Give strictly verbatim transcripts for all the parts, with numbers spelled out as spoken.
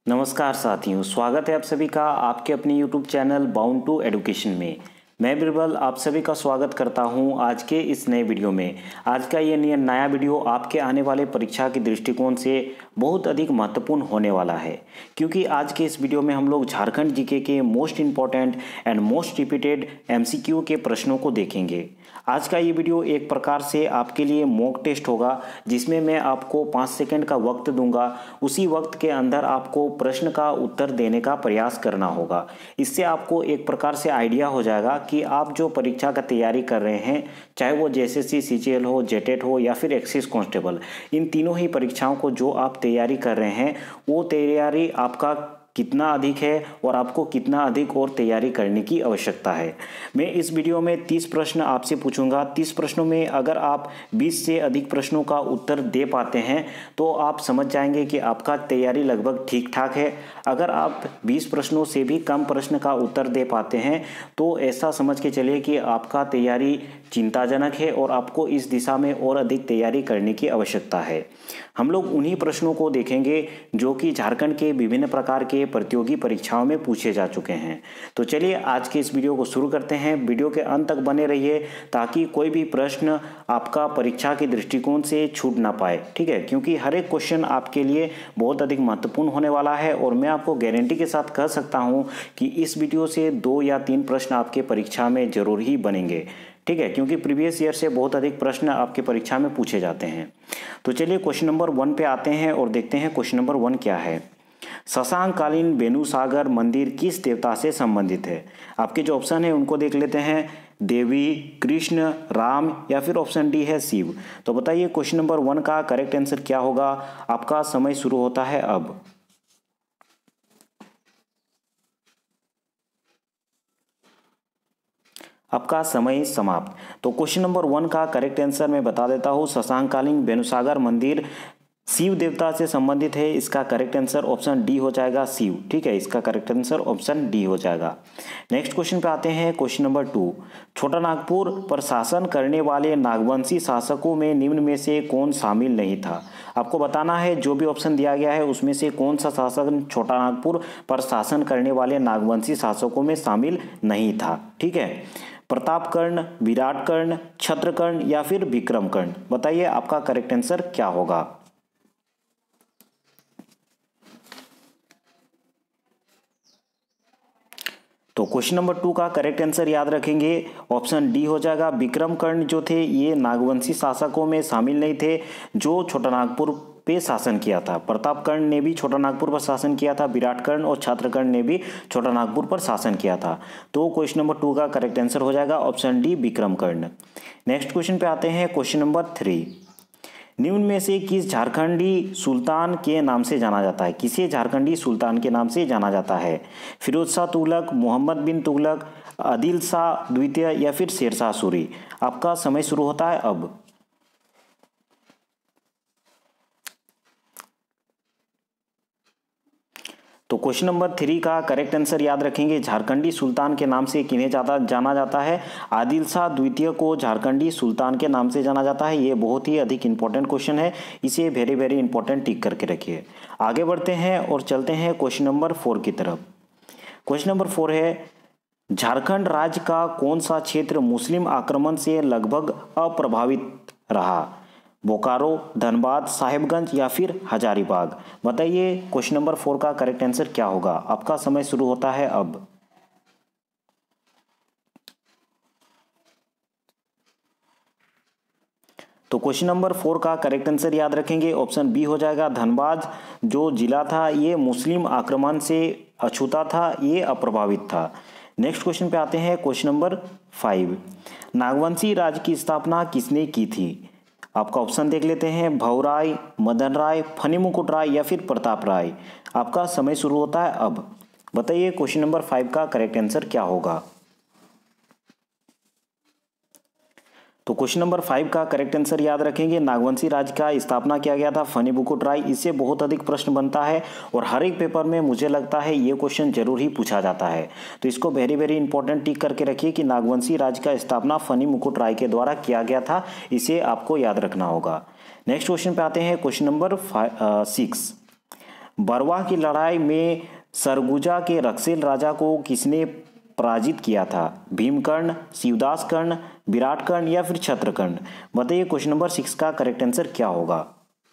नमस्कार साथियों, स्वागत है आप सभी का आपके अपने YouTube channel bound to education में। मैं बिरबल आप सभी का स्वागत करता हूं आज के इस नए वीडियो में। आज का ये नया वीडियो आपके आने वाले परीक्षा के दृष्टिकोण से बहुत अधिक महत्वपूर्ण होने वाला है, क्योंकि आज के इस वीडियो में हम लोग झारखंड जीके के most important and most repeated MCQ के प्रश्नों को देखेंगे। आज का ये वीडियो एक प्रकार से आपके लिए मॉक टेस्ट होगा, जिसमें मैं आपको पाँच सेकंड का वक्त दूंगा। उसी वक्त के अंदर आपको प्रश्न का उत्तर देने का प्रयास करना होगा। इससे आपको एक प्रकार से आइडिया हो जाएगा कि आप जो परीक्षा का तैयारी कर रहे हैं, चाहे वो जेएसएससी, सीजीएल हो, जेटेट हो या फिर एक्साइज कांस्टेबल, इन तीनों ही परीक्षाओं को जो आप तैयारी कर रहे हैं, वो तैयारी आपका कितना अधिक है और आपको कितना अधिक और तैयारी करने की आवश्यकता है। मैं इस वीडियो में तीस प्रश्न आपसे पूछूंगा। तीस प्रश्नों में अगर आप बीस से अधिक प्रश्नों का उत्तर दे पाते हैं तो आप समझ जाएंगे कि आपका तैयारी लगभग ठीक ठाक है। अगर आप बीस प्रश्नों से भी कम प्रश्न का उत्तर दे पाते हैं तो ऐसा समझ के चलिए कि आपका तैयारी चिंताजनक है और आपको इस दिशा में और अधिक तैयारी करने की आवश्यकता है। हम लोग उन्हीं प्रश्नों को देखेंगे जो कि झारखंड के विभिन्न प्रकार के प्रतियोगी परीक्षाओं में पूछे जा चुके हैं। तो चलिए आज के इस वीडियो को शुरू करते हैं। वीडियो के अंत तक बने रहिए ताकि कोई भी प्रश्न आपका परीक्षा के दृष्टिकोण से छूट ना पाए, ठीक है, क्योंकि हर एक क्वेश्चन आपके लिए बहुत अधिक महत्वपूर्ण होने वाला है। और मैं आपको गारंटी के साथ कह सकता हूं कि इस वीडियो से दो या तीन प्रश्न आपके परीक्षा में जरूर ही बनेंगे, ठीक है, क्योंकि प्रीवियस ईयर से बहुत अधिक प्रश्न आपके परीक्षा में पूछे जाते हैं। तो चलिए क्वेश्चन नंबर वन पे आते हैं और देखते हैं क्वेश्चन नंबर वन क्या है। शशांककालीन वेणुसागर मंदिर किस देवता से संबंधित है? आपके जो ऑप्शन है उनको देख लेते हैं। देवी, कृष्ण, राम या फिर ऑप्शन डी है शिव। तो बताइए क्वेश्चन नंबर वन का करेक्ट आंसर क्या होगा। आपका समय शुरू होता है अब। आपका समय समाप्त। तो क्वेश्चन नंबर वन का करेक्ट आंसर मैं बता देता हूँ। शशांककालीन वेणुसागर मंदिर शिव देवता से संबंधित है। इसका करेक्ट आंसर ऑप्शन डी हो जाएगा, शिव, ठीक है। इसका करेक्ट आंसर ऑप्शन डी हो जाएगा। नेक्स्ट क्वेश्चन पे आते हैं, क्वेश्चन नंबर टू। छोटा नागपुर पर शासन करने वाले नागवंशी शासकों में निम्न में से कौन शामिल नहीं था? आपको बताना है जो भी ऑप्शन दिया गया है उसमें से कौन सा शासक छोटा नागपुर पर शासन करने वाले नागवंशी शासकों में शामिल नहीं था, ठीक है। प्रतापकर्ण, विराटकर्ण, छत्रकर्ण या फिर विक्रमकर्ण। बताइए आपका करेक्ट आंसर क्या होगा। तो क्वेश्चन नंबर टू का करेक्ट आंसर याद रखेंगे, ऑप्शन डी हो जाएगा। विक्रमकर्ण जो थे ये नागवंशी शासकों में शामिल नहीं थे जो छोटा नागपुर पे शासन किया था। प्रतापकर्ण ने भी छोटा नागपुर पर शासन किया था, विराटकर्ण और छत्रकर्ण ने भी छोटा नागपुर पर शासन किया था। तो क्वेश्चन नंबर टू का करेक्ट आंसर हो जाएगा option D, Vikramkarna. Next question पे आते हैं, क्वेश्चन नंबर थ्री। निम्न में से किस झारखंडी सुल्तान के नाम से जाना जाता है? किसे झारखंडी सुल्तान के नाम से जाना जाता है? फिरोज शाह तुगलक, मोहम्मद बिन तुगलक, आदिल शाह द्वितीय या फिर शेरशाह सूरी। आपका समय शुरू होता है अब। तो क्वेश्चन नंबर थ्री का करेक्ट आंसर याद रखेंगे, झारखंडी सुल्तान के नाम से किन्हें जाता जाना जाता है? आदिल शाह द्वितीय को झारखंडी सुल्तान के नाम से जाना जाता है। ये बहुत ही अधिक इंपॉर्टेंट क्वेश्चन है, इसे वेरी वेरी इंपॉर्टेंट टिक करके रखिए। आगे बढ़ते हैं और चलते हैं क्वेश्चन नंबर फोर की तरफ। क्वेश्चन नंबर फोर है, झारखंड राज्य का कौन सा क्षेत्र मुस्लिम आक्रमण से लगभग अप्रभावित रहा? बोकारो, धनबाद, साहिबगंज या फिर हजारीबाग। बताइए क्वेश्चन नंबर फोर का करेक्ट आंसर क्या होगा। आपका समय शुरू होता है अब। तो क्वेश्चन नंबर फोर का करेक्ट आंसर याद रखेंगे, ऑप्शन बी हो जाएगा। धनबाद जो जिला था ये मुस्लिम आक्रमण से अछूता था, ये अप्रभावित था। नेक्स्ट क्वेश्चन पे आते हैं, क्वेश्चन नंबर फाइव। नागवंशी राज्य की स्थापना किसने की थी? आपका ऑप्शन देख लेते हैं। भवराय, मदन राय, फनी मुकुट राय या फिर प्रताप राय। आपका समय शुरू होता है अब। बताइए क्वेश्चन नंबर फाइव का करेक्ट आंसर क्या होगा। तो क्वेश्चन नंबर फाइव का करेक्ट आंसर याद रखेंगे, नागवंशी राज्य का स्थापना किया गया था फनी मुकुट राय। इससे बहुत अधिक प्रश्न बनता है और हर एक पेपर में मुझे लगता है ये क्वेश्चन जरूर ही पूछा जाता है। तो इसको वेरी वेरी इंपॉर्टेंट टिक करके रखिए कि नागवंशी राज्य का स्थापना फनी मुकुट राय के द्वारा किया गया था, इसे आपको याद रखना होगा। नेक्स्ट क्वेश्चन पे आते हैं, क्वेश्चन नंबर सिक्स। बरवा की लड़ाई में सरगुजा के रक्षेल राजा को किसने पराजित किया था? भीमकर्ण, शिवदास कर्ण, विराट कर्ण या फिर छत्रकर्ण? बताइए क्वेश्चन नंबर सिक्स का करेक्ट आंसर क्या होगा।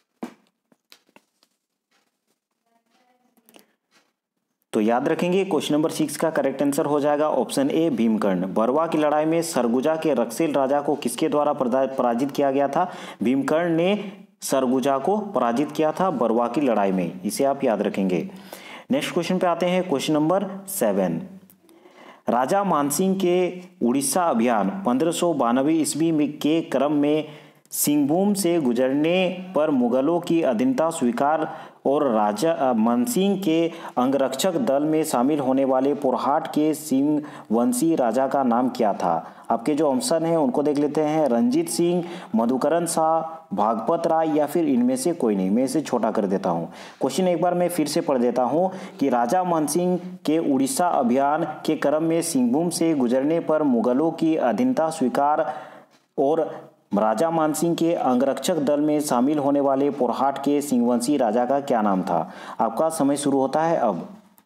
तो याद रखेंगे क्वेश्चन नंबर सिक्स का करेक्ट आंसर हो जाएगा ऑप्शन ए भीमकर्ण। बरवा की लड़ाई में सरगुजा के रक्षेल राजा को किसके द्वारा पराजित किया गया था? भीमकर्ण ने सरगुजा को पराजित किया था बरवा की लड़ाई में, इसे आप याद रखेंगे। नेक्स्ट क्वेश्चन पे आते हैं, क्वेश्चन नंबर सेवन। राजा मानसिंह के उड़ीसा अभियान पंद्रह सौ बानवे ईस्वी में के क्रम में सिंहभूम से गुजरने पर मुगलों की अधीनता स्वीकार और राजा मानसिंह के अंगरक्षक दल में शामिल होने वाले पोरहाट के सिंह वंशी राजा का नाम क्या था? आपके जो ऑप्शन हैं उनको देख लेते हैं। रंजीत सिंह, मधुकरण शाह, भागवत राय या फिर इनमें से कोई नहीं। मैं इसे छोटा कर देता हूँ। क्वेश्चन एक बार मैं फिर से पढ़ देता हूँ कि राजा मानसिंह के उड़ीसा अभियान के क्रम में सिंहभूम से गुजरने पर मुगलों की अधीनता स्वीकार और राजा मानसिंह के अंगरक्षक दल में शामिल होने वाले पोरहाट के सिंहवंशी राजा का क्या नाम था? आपका समय शुरू होता है अब।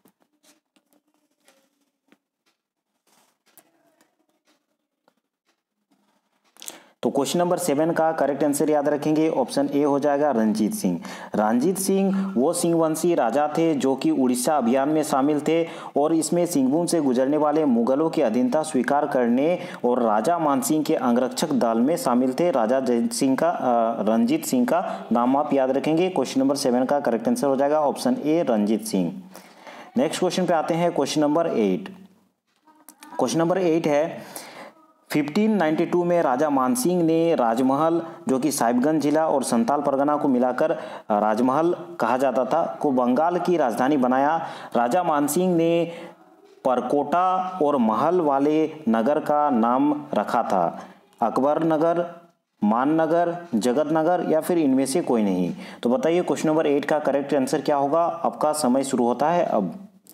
तो क्वेश्चन नंबर सेवन का करेक्ट आंसर याद रखेंगे, ऑप्शन ए हो जाएगा रंजीत सिंह। रंजीत सिंह वो सिंहवंशी राजा थे जो कि उड़ीसा अभियान में शामिल थे और इसमें सिंहभूम से गुजरने वाले मुगलों की अधीनता स्वीकार करने और राजा मानसिंह के अंगरक्षक दल में शामिल थे। राजा जय सिंह का रंजीत सिंह का नाम आप याद रखेंगे। क्वेश्चन नंबर सेवन का करेक्ट आंसर हो जाएगा option A Ranjit Singh. Next question पे आते हैं, question number eight. Question number eight है, पंद्रह सौ बानवे में राजा मानसिंह ने राजमहल, जो कि साहिबगंज जिला और संताल परगना को मिलाकर राजमहल कहा जाता था, को बंगाल की राजधानी बनाया। राजा मानसिंह ने परकोटा और महल वाले नगर का नाम रखा था अकबर नगर, माननगर, जगत नगर या फिर इनमें से कोई नहीं। तो बताइए क्वेश्चन नंबर एट का करेक्ट आंसर क्या होगा। आपका समय शुरू होता है अब।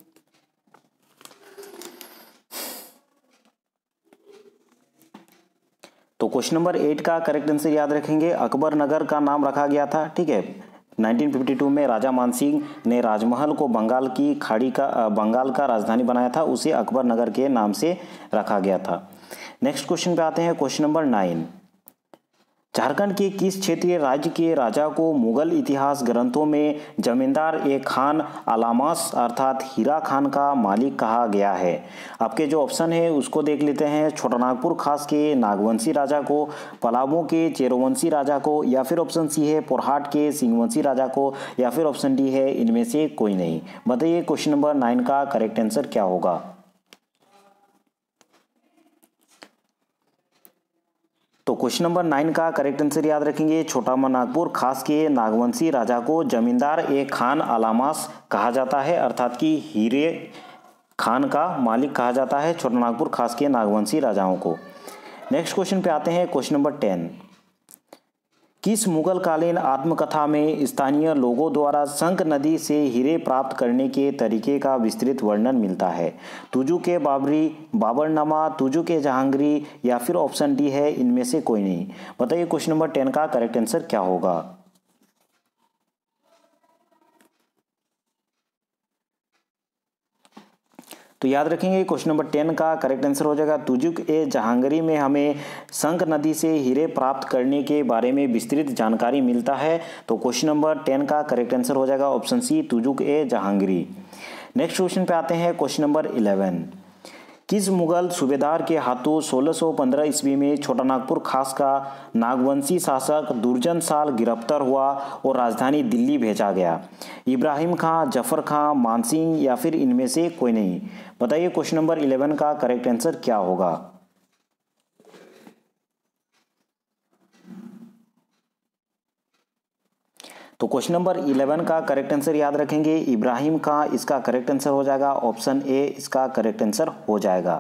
तो क्वेश्चन नंबर एट का करेक्ट आंसर याद रखेंगे, अकबर नगर का नाम रखा गया था। ठीक है, उन्नीस सौ बावन में राजा मानसिंह ने राजमहल को बंगाल की खाड़ी का बंगाल का राजधानी बनाया था, उसे अकबर नगर के नाम से रखा गया था। नेक्स्ट क्वेश्चन पे आते हैं, क्वेश्चन नंबर नाइन। झारखंड के किस क्षेत्रीय राज्य के राजा को मुगल इतिहास ग्रंथों में जमींदार ए खान अलामास अर्थात हीरा खान का मालिक कहा गया है? आपके जो ऑप्शन है उसको देख लेते हैं। छोटानागपुर खास के नागवंशी राजा को, पलामू के चेरोवंशी राजा को, या फिर ऑप्शन सी है पोरहाट के सिंहवंशी राजा को, या फिर ऑप्शन डी है इनमें से कोई नहीं। बताइए क्वेश्चन नंबर नाइन का करेक्ट आंसर क्या होगा। तो क्वेश्चन नंबर नाइन का करेक्ट आंसर याद रखेंगे, छोटा नागपुर खास के नागवंशी राजा को जमींदार ए खान अलामास कहा जाता है, अर्थात कि हीरे खान का मालिक कहा जाता है छोटा नागपुर खास के नागवंशी राजाओं को। नेक्स्ट क्वेश्चन पे आते हैं, क्वेश्चन नंबर टेन। किस मुगल कालीन आत्मकथा में स्थानीय लोगों द्वारा शंख नदी से हीरे प्राप्त करने के तरीके का विस्तृत वर्णन मिलता है? तुजु के बाबरी, बाबरनामा, तुजु के जहांगीरी या फिर ऑप्शन डी है इनमें से कोई नहीं। बताइए क्वेश्चन नंबर टेन का करेक्ट आंसर क्या होगा। तो याद रखेंगे क्वेश्चन नंबर टेन का करेक्ट आंसर हो जाएगा तुजुक ए जहांगीरी में हमें शंख नदी से हीरे प्राप्त करने के बारे में विस्तृत जानकारी मिलता है। तो क्वेश्चन नंबर टेन का करेक्ट आंसर हो जाएगा ऑप्शन सी तुजुक ए जहांगीरी। नेक्स्ट क्वेश्चन पे आते हैं, क्वेश्चन नंबर इलेवन। किस मुगल सूबेदार के हाथों सोलह सौ पंद्रह ईस्वी में छोटानागपुर खास का नागवंशी शासक दुर्जन साल गिरफ्तार हुआ और राजधानी दिल्ली भेजा गया? इब्राहिम खां, जफर खां, मानसिंह या फिर इनमें से कोई नहीं। बताइए क्वेश्चन नंबर इलेवन का करेक्ट आंसर क्या होगा। तो क्वेश्चन नंबर इलेवन का करेक्ट आंसर याद रखेंगे, इब्राहिम खां इसका करेक्ट आंसर हो जाएगा, ऑप्शन ए इसका करेक्ट आंसर हो जाएगा।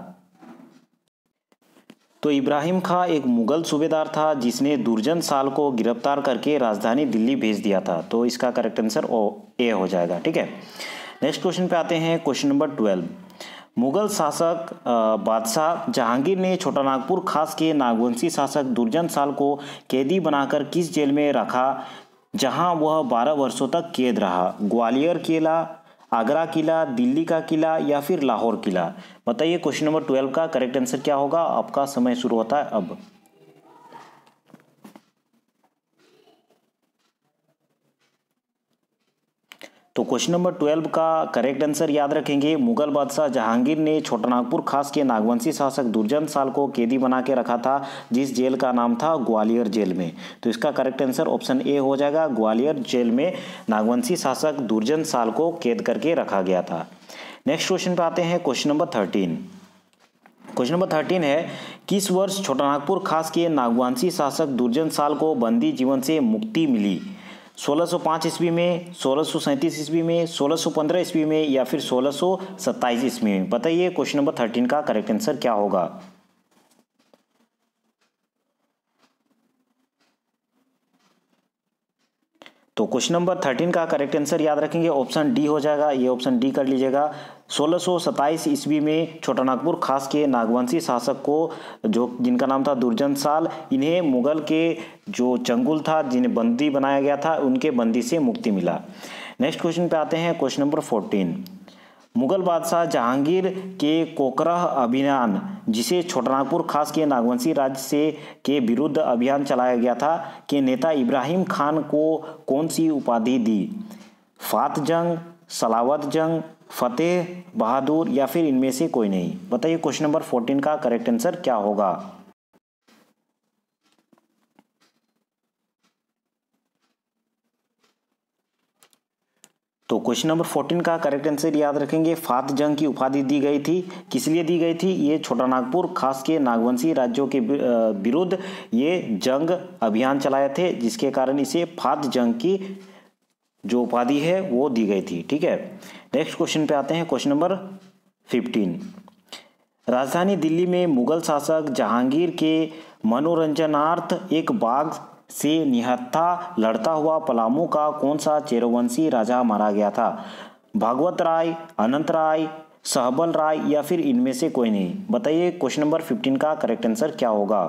तो इब्राहिम खां एक मुगल सूबेदार था जिसने दुर्जन साल को गिरफ्तार करके राजधानी दिल्ली भेज दिया था। तो इसका करेक्ट आंसर ए हो जाएगा। ठीक है, नेक्स्ट क्वेश्चन पे आते हैं, क्वेश्चन नंबर ट्वेल्व। मुगल शासक बादशाह जहांगीर ने छोटानागपुर खास के नागवंशी शासक दुर्जन साल को कैदी बनाकर किस जेल में रखा जहां वह बारह वर्षों तक कैद रहा? ग्वालियर किला, आगरा किला, दिल्ली का किला या फिर लाहौर किला? बताइए क्वेश्चन नंबर ट्वेल्व का करेक्ट आंसर क्या होगा। आपका समय शुरू होता है अब। तो क्वेश्चन नंबर ट्वेल्व का करेक्ट आंसर याद रखेंगे, मुगल बादशाह जहांगीर ने छोटानागपुर खास के नागवंशी शासक दुर्जन साल को कैदी बना के रखा था, जिस जेल का नाम था ग्वालियर जेल में। तो इसका करेक्ट आंसर ऑप्शन ए हो जाएगा, ग्वालियर जेल में नागवंशी शासक दुर्जन साल को कैद करके रखा गया था। नेक्स्ट क्वेश्चन पे आते हैं, question number thirteen. Question number thirteen है, किस वर्ष छोटानागपुर खास के नागवंशी शासक दुर्जन साल को बंदी जीवन से मुक्ति मिली? सोलह सौ पाँच ईस्वी में, सोलह सौ सैंतीस ईस्वी में, सोलह सौ पंद्रह ईस्वी में या फिर सोलह सौ सत्ताईस ईस्वी में? बताइए क्वेश्चन नंबर थर्टीन का करेक्ट आंसर क्या होगा। तो क्वेश्चन नंबर थर्टीन का करेक्ट आंसर याद रखेंगे, ऑप्शन डी हो जाएगा। ये ऑप्शन डी कर लीजिएगा। सोलह सौ सत्ताईस ईस्वी में छोटानागपुर खास के नागवंशी शासक को, जो जिनका नाम था दुर्जन साल, इन्हें मुगल के जो चंगुल था, जिन्हें बंदी बनाया गया था, उनके बंदी से मुक्ति मिला। नेक्स्ट क्वेश्चन पे आते हैं, क्वेश्चन नंबर फोर्टीन। मुगल बादशाह जहांगीर के कोकराह अभियान, जिसे छोटानागपुर खास के नागवंशी राज्य से के विरुद्ध अभियान चलाया गया था, के नेता इब्राहिम खान को कौन सी उपाधि दी? फात जंग, सलावत जंग, फतेह बहादुर या फिर इनमें से कोई नहीं? बताइए क्वेश्चन नंबर फोर्टीन का करेक्ट आंसर क्या होगा। तो क्वेश्चन नंबर फोर्टीन का करेक्ट आंसर याद रखेंगे, फात जंग की उपाधि दी गई थी। किस लिए दी गई थी? ये छोटानागपुर खास के नागवंशी राज्यों के विरुद्ध ये जंग अभियान चलाए थे, जिसके कारण इसे फात जंग की जो उपाधि है वो दी गई थी। ठीक है, नेक्स्ट क्वेश्चन पे आते हैं, क्वेश्चन नंबर फिफ्टीन। राजधानी दिल्ली में मुगल शासक जहांगीर के मनोरंजनार्थ एक बाघ से निहत्था लड़ता हुआ पलामू का कौन सा चेरोवंशी राजा मारा गया था? भागवत राय, अनंत राय, सहबल राय या फिर इनमें से कोई नहीं? बताइए क्वेश्चन नंबर फिफ्टीन का करेक्ट आंसर क्या होगा।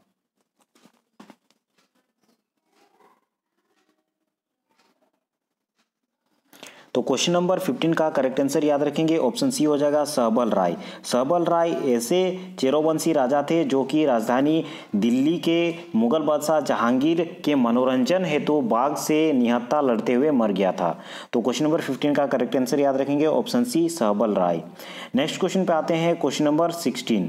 तो क्वेश्चन नंबर फिफ्टीन का करेक्ट आंसर याद रखेंगे, ऑप्शन सी हो जाएगा, सहबल राय। सहबल राय ऐसे चेरोवंशी राजा थे जो कि राजधानी दिल्ली के मुगल बादशाह जहांगीर के मनोरंजन हेतु बाघ से निहत्था लड़ते हुए मर गया था। तो क्वेश्चन नंबर फिफ्टीन का करेक्ट आंसर याद रखेंगे, option C, Sahbal Rai. Next question पे आते हैं, क्वेश्चन नंबर सिक्सटीन।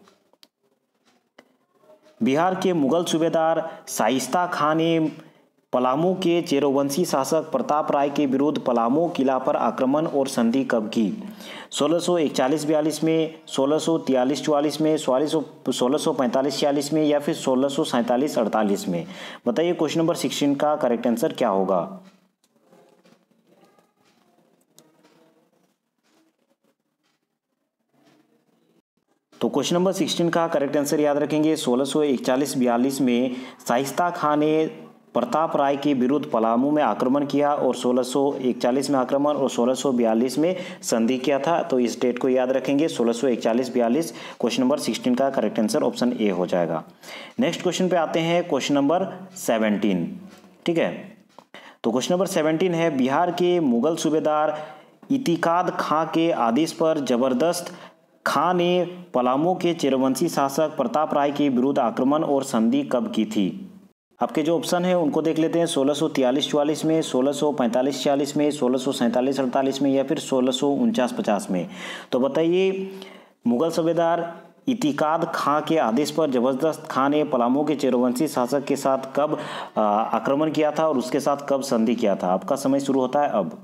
बिहार के मुगल सूबेदार शाइस्ता खान ने पलामू के चेरोवंशी शासक प्रताप राय के विरुद्ध पलामू किला पर आक्रमण और संधि कब की? सोलह सौ इकतालीस बयालीस में, सोलह सौ तियालीस चौवालीस में, सोलह सौ पैंतालीस छियालीस में या फिर सोलह सौ सैंतालीस अड़तालीस में? बताइए क्वेश्चन नंबर सिक्सटीन का करेक्ट आंसर क्या होगा। तो क्वेश्चन नंबर सिक्सटीन का करेक्ट आंसर याद रखेंगे, सोलह सौ इकतालीस बयालीस में शाइस्ता खान ने प्रताप राय के विरुद्ध पलामू में आक्रमण किया और सोलह सौ इकतालीस में आक्रमण और सोलह सौ बयालीस में संधि किया था। तो इस डेट को याद रखेंगे, सोलह सौ इकतालीस बयालीस। क्वेश्चन नंबर सिक्सटीन का करेक्ट आंसर ऑप्शन ए हो जाएगा। नेक्स्ट क्वेश्चन पे आते हैं, क्वेश्चन नंबर सेवनटीन। ठीक है, तो क्वेश्चन नंबर सेवनटीन है, बिहार के मुगल सूबेदार इतिकाद खां के आदेश पर जबरदस्त खां ने पलामू के चेरोवंशी शासक प्रताप राय के विरुद्ध आक्रमण और संधि कब की थी? आपके जो ऑप्शन है उनको देख लेते हैं, सोलह सौ तियालीस चौवालीस में, सोलह सौ पैंतालीस छियालीस में, सोलह सौ सैंतालीस अड़तालीस में या फिर सोलह सौ उनचास पचास में? तो बताइए, मुगल सूबेदार इतिकाद खां के आदेश पर जबरदस्त खां ने पलामू के चेरोवंशी शासक के साथ कब आक्रमण किया था और उसके साथ कब संधि किया था? आपका समय शुरू होता है अब।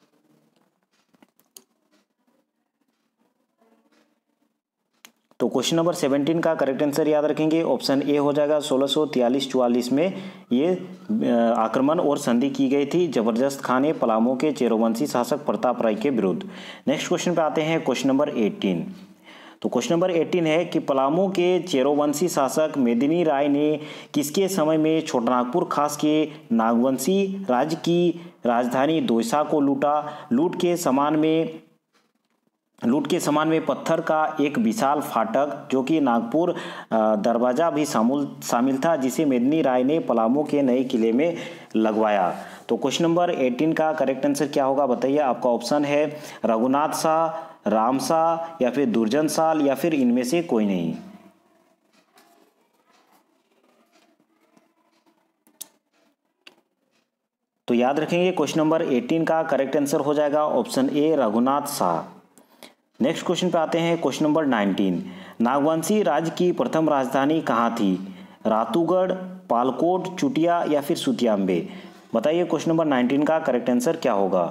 तो क्वेश्चन नंबर सेवनटीन का करेक्ट आंसर याद रखेंगे, ऑप्शन ए हो जाएगा, सोलह सौ तियालीस चौवालीस में ये आक्रमण और संधि की गई थी जबरदस्त खां ने पलामू के चेरोवंशी शासक प्रताप राय के विरुद्ध। नेक्स्ट क्वेश्चन पे आते हैं, क्वेश्चन नंबर एटीन। तो क्वेश्चन नंबर एटीन है कि पलामू के चेरोवंशी शासक मेदिनी राय ने किसके समय में छोटानागपुर खास के नागवंशी राज्य की राजधानी दोसा को लूटा? लूट के समान में लूट के सामान में पत्थर का एक विशाल फाटक जो कि नागपुर दरवाजा भी शामिल शामिल था, जिसे मेदिनी राय ने पलामू के नए किले में लगवाया। तो क्वेश्चन नंबर अठारह का करेक्ट आंसर क्या होगा बताइए। आपका ऑप्शन है रघुनाथ शाह, राम शाह या फिर दुर्जन साल या फिर इनमें से कोई नहीं। तो याद रखेंगे क्वेश्चन नंबर अठारह का करेक्ट आंसर हो जाएगा option A Raghunath Shah. Next question पे आते हैं क्वेश्चन नंबर उन्नीस। नागवंशी राज्य की प्रथम राजधानी कहाँ थी? रातूगढ़, पालकोट, चुटिया या फिर सुतियाम्बे। बताइए क्वेश्चन नंबर उन्नीस का करेक्ट आंसर क्या होगा।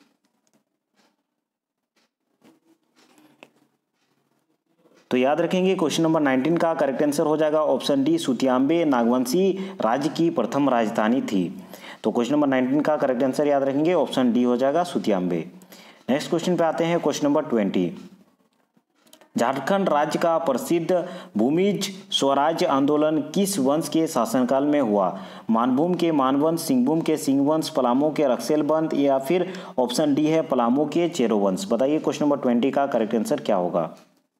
तो याद रखेंगे क्वेश्चन नंबर उन्नीस का करेक्ट आंसर हो जाएगा ऑप्शन डी सुतियाम्बे नागवंशी राज्य की प्रथम राजधानी थी। तो क्वेश्चन नंबर उन्नीस का करेक्ट आंसर याद रखेंगे ऑप्शन डी हो जाएगा सुतियाम्बे। नेक्स्ट क्वेश्चन पे आते हैं क्वेश्चन नंबर बीस। झारखंड राज्य का प्रसिद्ध भूमिज स्वराज्य आंदोलन किस वंश के शासनकाल में हुआ? मानभूम के मानवंश, सिंहभूम के सिंहवंश, पलामू के रक्सेलबंद या फिर ऑप्शन डी है पलामू के चेरो वंश। बताइए क्वेश्चन नंबर बीस का करेक्ट आंसर क्या होगा।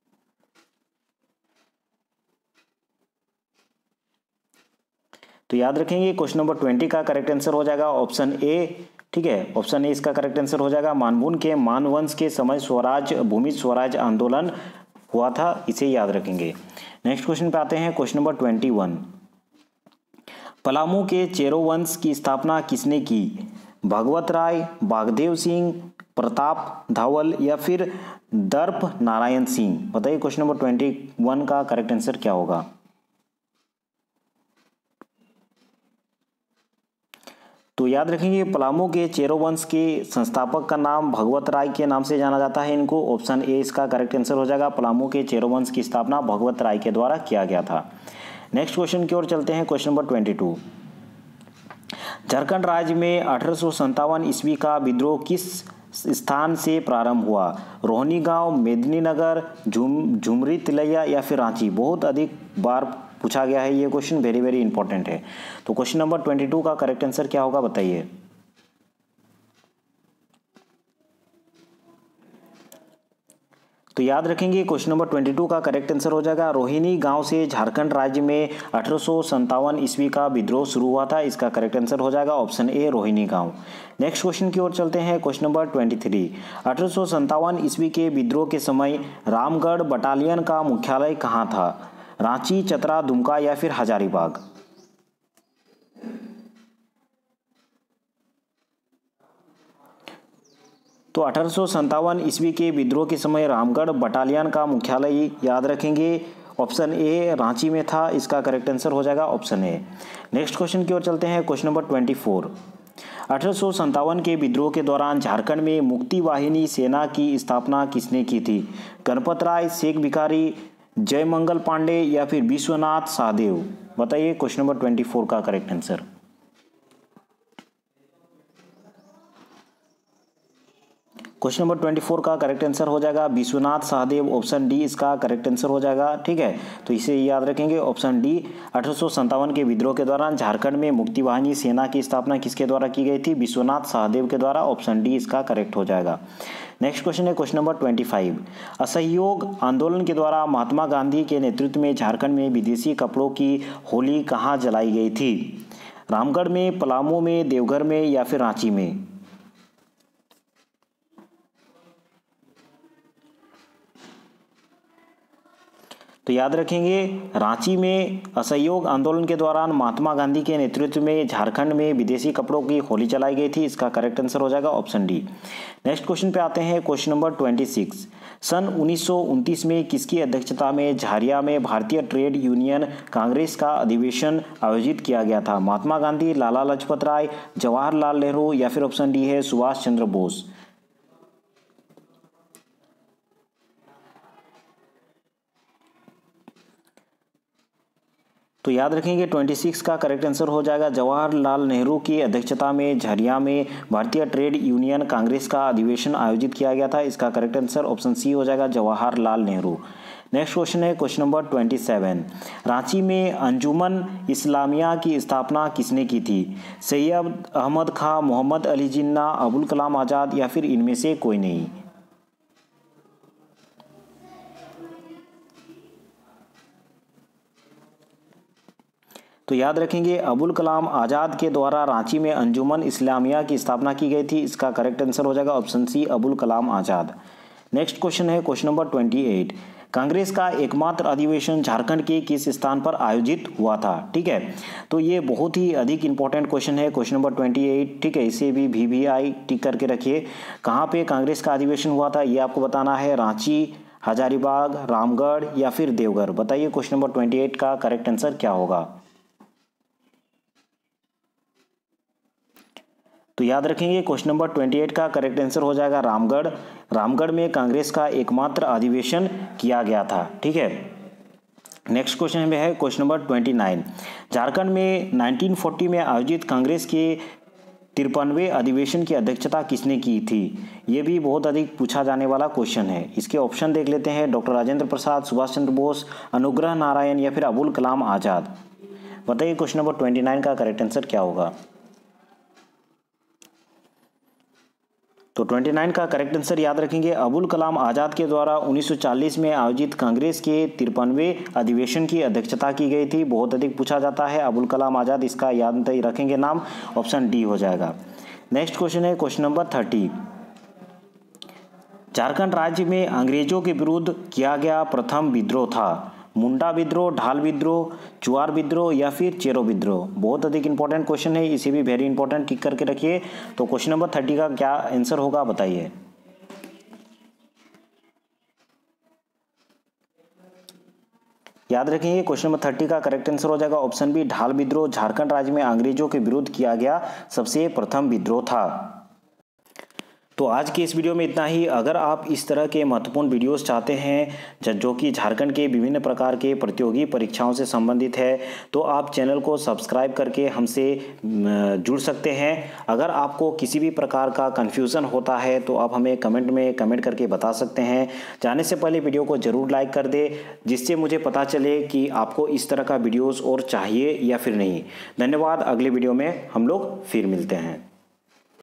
तो याद रखेंगे क्वेश्चन नंबर बीस का करेक्ट आंसर हो जाएगा ऑप्शन ए। ठीक है, ऑप्शन ए इसका करेक्ट आंसर हो जाएगा। मानभूम के मानवंश के समय स्वराज भूमि स्वराज आंदोलन हुआ था, इसे याद रखेंगे। नेक्स्ट क्वेश्चन पे आते हैं क्वेश्चन नंबर इक्कीस। पलामू के चेरो वंश की स्थापना किसने की? भगवत राय, बागदेव सिंह, प्रताप धावल या फिर दर्प नारायण सिंह। बताइए क्वेश्चन नंबर इक्कीस का करेक्ट आंसर क्या होगा। तो याद रखेंगे पलामू के चेरो वंश के संस्थापक का नाम भगवत राय के नाम से जाना जाता है इनको। ऑप्शन ए इसका करेक्ट आंसर हो जाएगा। पलामू के चेरो वंश की स्थापना भगवत राय के द्वारा किया गया था। नेक्स्ट क्वेश्चन की ओर चलते हैं क्वेश्चन नंबर बाईस। झारखंड राज्य में अठारह सौ संतावन ईस्वी का विद्रोह किस स्थान से प्रारंभ हुआ? रोहनी गांव, मेदिनी नगर, झुम झुमरी तिलैया या फिर रांची। बहुत अधिक बार पूछा गया है ये क्वेश्चन, वेरी वेरी इंपॉर्टेंट है। तो क्वेश्चन नंबर बाईस का करेक्ट आंसर क्या होगा बताइए। तो याद रखेंगे क्वेश्चन नंबर बाईस का करेक्ट आंसर हो जाएगा रोहिणी गांव से झारखंड राज्य में अठारह सौ संतावन ईस्वी का विद्रोह शुरू हुआ था। इसका करेक्ट आंसर हो जाएगा ऑप्शन ए रोहिणी गांव। नेक्स्ट क्वेश्चन की ओर चलते हैं क्वेश्चन नंबर तेईस। अठारह सौ संतावन ईस्वी के विद्रोह के समय रामगढ़ बटालियन का मुख्यालय कहाँ था? रांची, चतरा, दुमका या फिर हजारीबाग। तो अठारह सौ संतावन ईस्वी के विद्रोह के समय रामगढ़ बटालियन का मुख्यालय याद रखेंगे ऑप्शन ए रांची में था। इसका करेक्ट आंसर हो जाएगा ऑप्शन ए। नेक्स्ट क्वेश्चन की ओर चलते हैं क्वेश्चन नंबर चौबीस। अठारह सौ संतावन के विद्रोह के दौरान झारखंड में मुक्ति वाहिनी सेना की स्थापना किसने की थी? गणपत राय, शेख भिखारी, जयमंगल पांडे या फिर विश्वनाथ सहदेव। बताइए क्वेश्चन नंबर चौबीस का करेक्ट आंसर। क्वेश्चन नंबर चौबीस का करेक्ट आंसर हो जाएगा विश्वनाथ सहदेव। ऑप्शन डी इसका करेक्ट आंसर हो जाएगा। ठीक है, तो इसे याद रखेंगे ऑप्शन डी। अठारह सौ संतावन के विद्रोह के दौरान झारखंड में मुक्ति वाहिनी सेना की स्थापना किसके द्वारा की गई थी? विश्वनाथ सहदेव के द्वारा। ऑप्शन डी इसका करेक्ट हो जाएगा। नेक्स्ट क्वेश्चन है क्वेश्चन नंबर पच्चीस। असहयोग आंदोलन के द्वारा महात्मा गांधी के नेतृत्व में झारखंड में विदेशी कपड़ों की होली कहाँ जलाई गई थी? रामगढ़ में, पलामू में, देवघर में या फिर रांची में। तो याद रखेंगे रांची में असहयोग आंदोलन के दौरान महात्मा गांधी के नेतृत्व में झारखंड में विदेशी कपड़ों की होली चलाई गई थी। इसका करेक्ट आंसर हो जाएगा ऑप्शन डी। नेक्स्ट क्वेश्चन पे आते हैं क्वेश्चन नंबर छब्बीस। सन उन्नीस सौ उनतीस में किसकी अध्यक्षता में झारिया में भारतीय ट्रेड यूनियन कांग्रेस का अधिवेशन आयोजित किया गया था? महात्मा गांधी, लाला लाजपत राय, जवाहरलाल नेहरू या फिर ऑप्शन डी है सुभाष चंद्र बोस। तो याद रखेंगे छब्बीस का करेक्ट आंसर हो जाएगा जवाहरलाल नेहरू की अध्यक्षता में झरिया में भारतीय ट्रेड यूनियन कांग्रेस का अधिवेशन आयोजित किया गया था। इसका करेक्ट आंसर ऑप्शन सी हो जाएगा जवाहरलाल नेहरू। नेक्स्ट क्वेश्चन है क्वेश्चन नंबर सत्ताईस। रांची में अंजुमन इस्लामिया की स्थापना किसने की थी? सैयद अहमद खां, मोहम्मद अली जिन्ना, अबुल कलाम आज़ाद या फिर इनमें से कोई नहीं। तो याद रखेंगे अबुल कलाम आज़ाद के द्वारा रांची में अंजुमन इस्लामिया की स्थापना की गई थी। इसका करेक्ट आंसर हो जाएगा option C, Abul Kalam Azad. Next question है question number twenty eight. Congress का एकमात्र अधिवेशन झारखंड के किस स्थान पर आयोजित हुआ था? ठीक है, तो ये बहुत ही अधिक इंपॉर्टेंट क्वेश्चन है, क्वेश्चन नंबर ट्वेंटी एट। ठीक है, इसे भी वी वी आई टिक करके रखिए। कहाँ पे कांग्रेस का अधिवेशन हुआ था ये आपको बताना है। रांची, हजारीबाग, रामगढ़ या फिर देवघर। बताइए क्वेश्चन नंबर ट्वेंटी एट का करेक्ट आंसर क्या होगा? तो याद रखेंगे क्वेश्चन नंबर ट्वेंटी एट का करेक्ट आंसर हो जाएगा रामगढ़। रामगढ़ में कांग्रेस का एकमात्र अधिवेशन किया गया था। ठीक है, नेक्स्ट क्वेश्चन में है question number twenty nine. Jharkhand में नाइनटीन फोर्टी में आयोजित कांग्रेस के तिरपनवे अधिवेशन की अध्यक्षता किसने की थी? ये भी बहुत अधिक पूछा जाने वाला क्वेश्चन है। इसके ऑप्शन देख लेते हैं। डॉक्टर राजेंद्र प्रसाद, सुभाष चंद्र बोस, अनुग्रह नारायण या फिर अबुल कलाम आज़ाद। बताइए क्वेश्चन नंबर ट्वेंटी नाइन का करेक्ट आंसर क्या होगा? तो उनतीस का करेक्ट आंसर याद रखेंगे अबुल कलाम आज़ाद के द्वारा उन्नीस सौ चालीस में आयोजित कांग्रेस के तिरपनवे अधिवेशन की अध्यक्षता की गई थी। बहुत अधिक पूछा जाता है अबुल कलाम आज़ाद, इसका याद रखेंगे नाम, ऑप्शन डी हो जाएगा। नेक्स्ट क्वेश्चन है क्वेश्चन नंबर थर्टी। झारखंड राज्य में अंग्रेजों के विरुद्ध किया गया प्रथम विद्रोह था? मुंडा विद्रोह, ढाल विद्रोह, चुआर विद्रोह या फिर चेरो विद्रोह। बहुत अधिक इंपॉर्टेंट क्वेश्चन है, इसे भी वेरी इंपॉर्टेंट टिक करके रखिए। तो क्वेश्चन नंबर थर्टी का क्या आंसर होगा बताइए? याद रखेंगे क्वेश्चन नंबर थर्टी का करेक्ट आंसर हो जाएगा ऑप्शन बी, ढाल विद्रोह। झारखंड राज्य में अंग्रेजों के विरुद्ध किया गया सबसे प्रथम विद्रोह था। तो आज की इस वीडियो में इतना ही। अगर आप इस तरह के महत्वपूर्ण वीडियोस चाहते हैं जो कि झारखंड के विभिन्न प्रकार के प्रतियोगी परीक्षाओं से संबंधित है, तो आप चैनल को सब्सक्राइब करके हमसे जुड़ सकते हैं। अगर आपको किसी भी प्रकार का कन्फ्यूज़न होता है तो आप हमें कमेंट में कमेंट करके बता सकते हैं। जाने से पहले वीडियो को ज़रूर लाइक कर दे, जिससे मुझे पता चले कि आपको इस तरह का वीडियोज़ और चाहिए या फिर नहीं। धन्यवाद। अगले वीडियो में हम लोग फिर मिलते हैं।